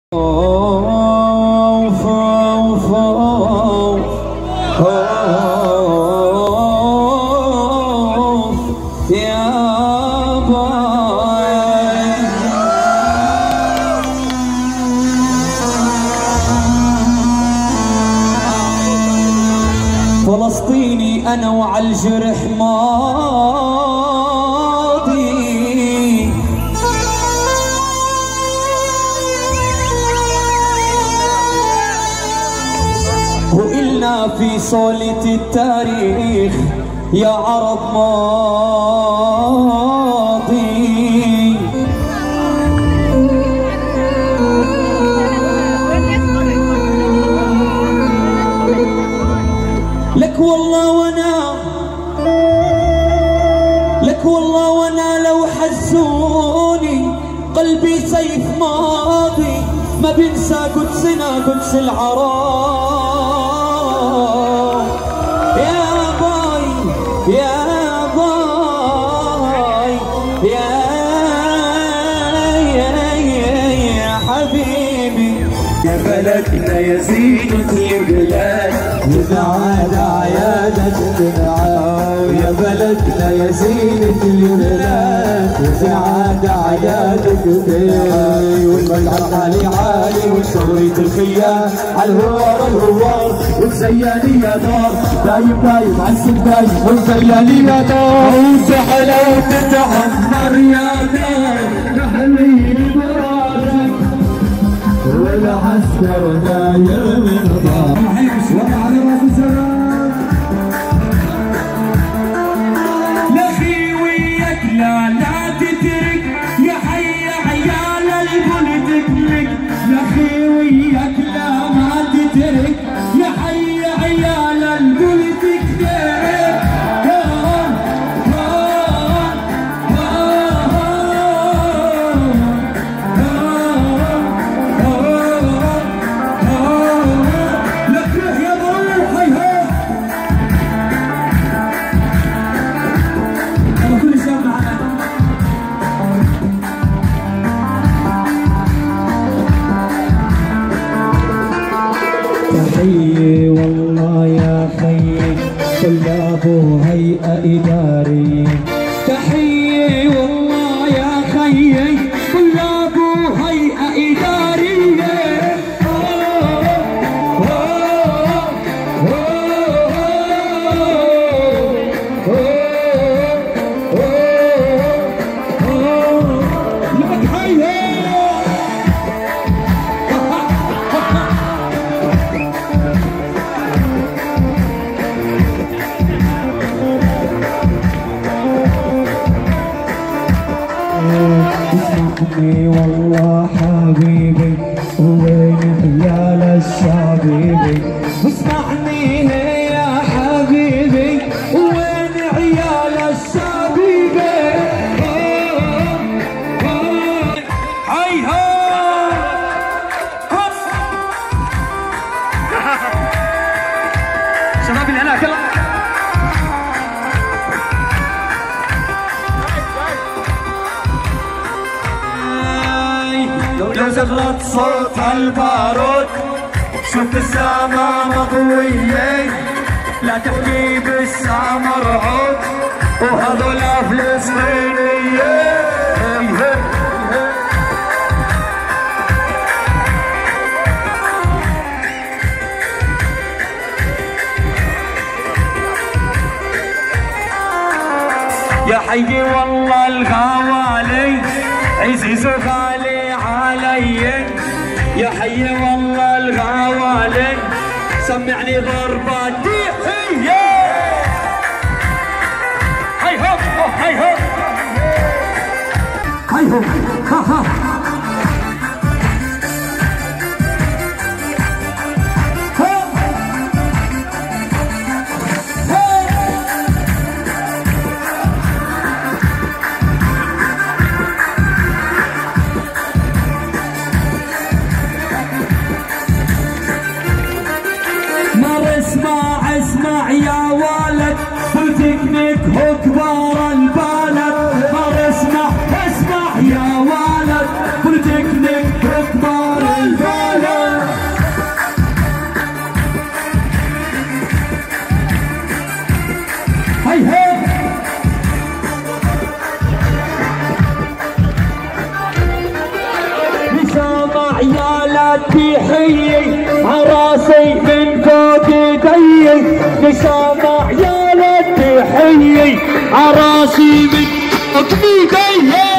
أوف أوف أوف أوف يا باي. فلسطيني أنا وعالجرح ماضي، وإلنا في صولة التاريخ يا عرب ماضي. لك والله وانا لو حزوني قلبي سيف ماضي، ما بنسى قدسنا قدس العرب. يا باي يا باي يا حبيبي، يا بلدنا يا زينة البلاد وبعاد عيادك تنعاد. يا بلدنا يا زينة البلاد وبعاد عيادك تنعاد. والملعب عالي عالي وشورية الخيام عالهوار وتزياني يا دار دايم عالسد دايم وتزياني يا دار وانت حلاوة تتعمر يا دار نهلي براسك والعسكر داير من ضار. حيش وضع على راس الزرار لخي وياك لا تترك يا حي عيال البلد لك. لخي وياك لا ما تترك يا حي عيال البلد لك. تحيي والله يا خيي طلاب هيئة إدارية. تحيي والله يا خيي طلاب هيئة إدارية. اسمعني والله حبيبي وين عيال الشبيبي. اسمعني يا حبيبي وين عيال الشبيبي. هاي شباب اللي هناك يلا. لو زغلت صوت البارود شوف السما مضوية، لا تحكي بالسما رعود وهذول فلسطينية. يا حي والله الغوالي عزيز وغالي علي. يا حي والله الغوالي سمعني ضرباتي. هاي هوب هاي هوب هاي هوب ها ها. اسمع يا ولد بتكنك هو كبار البلد. اسمع يا ولد بوليتكنيك كبار البلد. عيال التحية عراسي من فوق ايدي نسام عيال التحية عراسي من فوق ايدي